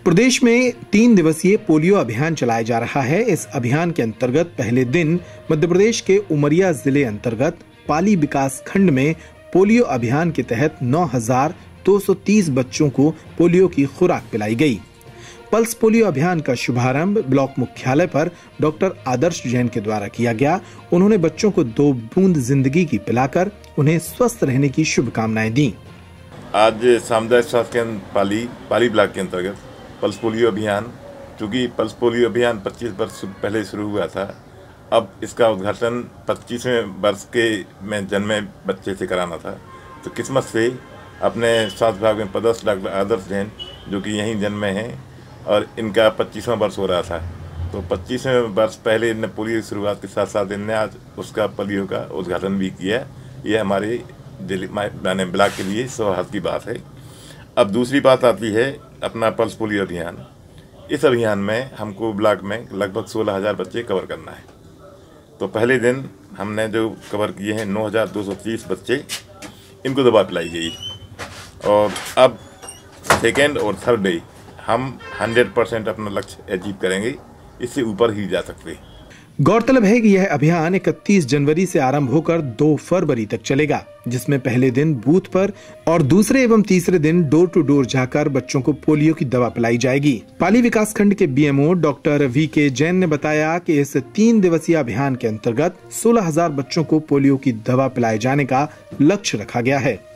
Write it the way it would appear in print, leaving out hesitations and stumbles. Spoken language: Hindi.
प्रदेश में 3 दिवसीय पोलियो अभियान चलाया जा रहा है। इस अभियान के अंतर्गत पहले दिन मध्य प्रदेश के उमरिया जिले अंतर्गत पाली विकास खंड में पोलियो अभियान के तहत 9,230 बच्चों को पोलियो की खुराक पिलाई गई। पल्स पोलियो अभियान का शुभारंभ ब्लॉक मुख्यालय पर डॉक्टर आदर्श जैन के द्वारा किया गया। उन्होंने बच्चों को 2 बूंद जिंदगी की पिलाकर उन्हें स्वस्थ रहने की शुभकामनाएं दी। आज सामुदायिक स्वास्थ्य केंद्र पाली ब्लॉक के अंतर्गत पल्स पोलियो अभियान, चूँकि पल्स पोलियो अभियान 25 वर्ष पहले शुरू हुआ था, अब इसका उद्घाटन 25वें वर्ष के में जन्मे बच्चे से कराना था। तो किस्मत से अपने स्वास्थ्य विभाग में पदस्थ डॉक्टर आदर्श जैन, जो कि यहीं जन्मे हैं, और इनका 25वां वर्ष हो रहा था। तो 25वें वर्ष पहले इनने पोलियो की शुरुआत के साथ साथ इनने आज उसका पोलियो का उद्घाटन भी किया। ये हमारे ब्लॉक के लिए सौभाग्य की बात है। अब दूसरी बात आती है अपना पल्स पोलियो अभियान। इस अभियान में हमको ब्लॉक में लगभग 16,000 बच्चे कवर करना है। तो पहले दिन हमने जो कवर किए हैं 9,230 बच्चे, इनको दवा पिलाई गई, और अब सेकेंड और थर्ड डे हम 100% अपना लक्ष्य अचीव करेंगे, इससे ऊपर ही जा सकते हैं। गौरतलब है कि यह अभियान 31 जनवरी से आरंभ होकर 2 फरवरी तक चलेगा, जिसमें पहले दिन बूथ पर और दूसरे एवं तीसरे दिन डोर टू डोर जाकर बच्चों को पोलियो की दवा पिलाई जाएगी। पाली विकास खंड के बीएमओ डॉक्टर वी.के. जैन ने बताया कि इस 3 दिवसीय अभियान के अंतर्गत 16,000 बच्चों को पोलियो की दवा पिलाए जाने का लक्ष्य रखा गया है।